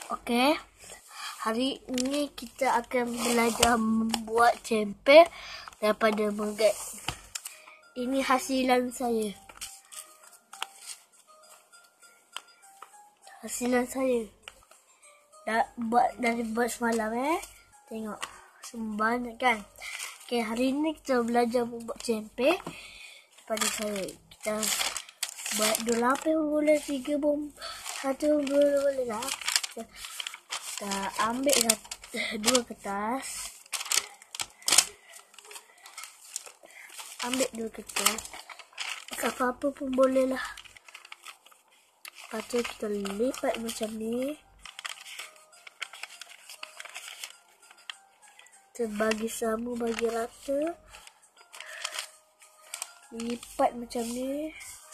Okey. Hari ini kita akan belajar membuat cempe daripada menggat. Ini hasilan saya. Dah buat semalam Tengok. Banyak kan. Okey, hari ini kita belajar membuat cempe daripada saya. Kita buat 2 lapis pun boleh, 3 pun, 1 pun boleh lah. Kita ambil 2 kertas. Apa-apa pun boleh lah. Lepas tu kita lipat macam ni. Kita bagi sama, bagi rata. Lipat macam ni.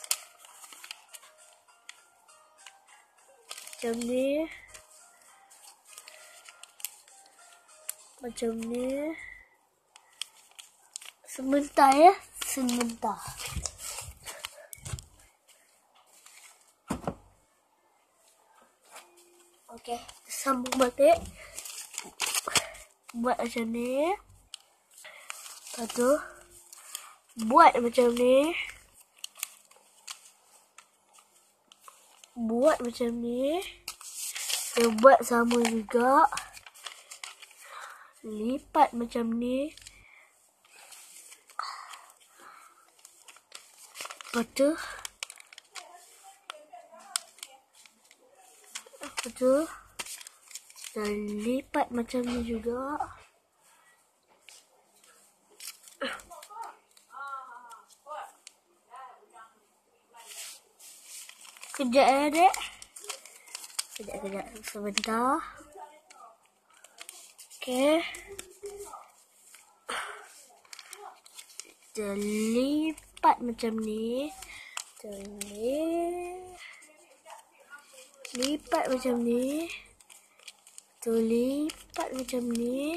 Macam ni. Sebentar. Okey, sambung balik. Buat macam ni. Lepas tu buat macam ni. Dia buat sama juga. Lipat macam ni. Lepas tu kita lipat macam ni juga. Kejap dek. Kejap. Sebentar. Okey. Kita lipat macam ni. Lipat macam ni. Lipat macam ni.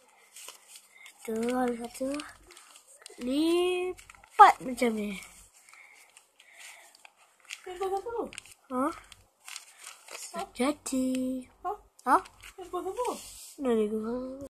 Lipat macam ni. Jadi. Nak